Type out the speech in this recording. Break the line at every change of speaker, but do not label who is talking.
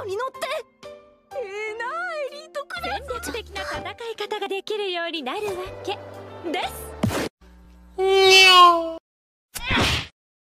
に乗って。なエリートクラス。
戦略的な戦い方ができるようになるわけです。